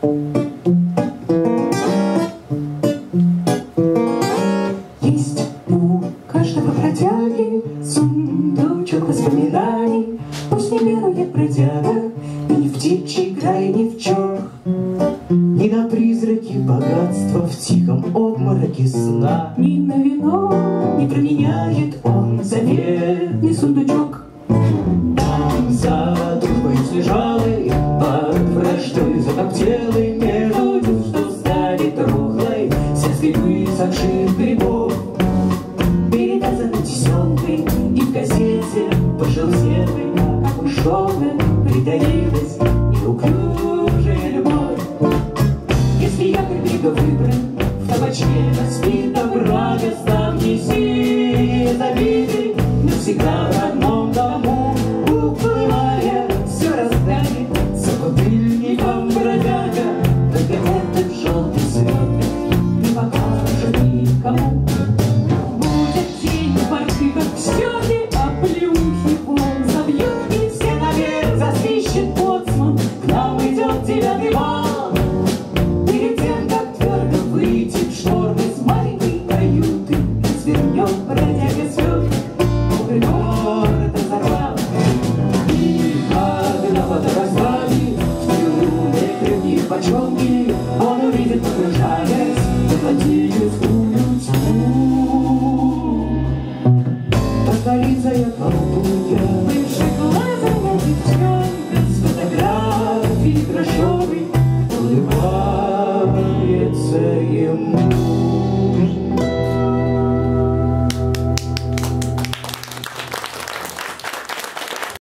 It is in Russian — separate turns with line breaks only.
Есть у каждого бродяги сундучок воспоминаний. Пусть не верует бродяга и ни в птичий край, ни в чёрт, ни на призраки богатства в тихом обмороке сна. Ни на вино не променяет он заветный сундучок. Там за дружбой слежалой, под враждой закоптелой, между тем, что станет рухлой сельской высохших грибов, перевязаны тесёмкой и в газете пожелтелой, как ушёлая, притаилась неуклюжая любовь. Если якорь берега выбран, в табачке распита брага, став неси забитый навсегда в родном дому, уплывая, все растает за бутыльником бродяга. Только этот желтый сверток не покажет никому. Будет день в порты, как стёрли, а плюхи вон забьют, и все наверх засвищет боцман. К нам идет 9-й вал. Перед тем, как твердо выйти в шторм из маленькой каюты, развернет бродяга сверток, уголь город разорвал. И когда водораздали в трюме крепких бочонков